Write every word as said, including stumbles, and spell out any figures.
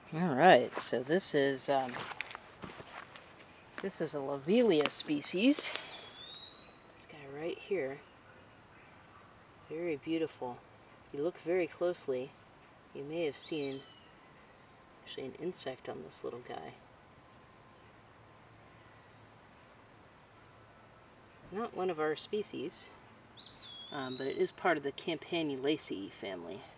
All right, so this is um, this is a Lobelia species. This guy right here, very beautiful. If you look very closely, you may have seen actually an insect on this little guy. Not one of our species, um, but it is part of the Campanulaceae family.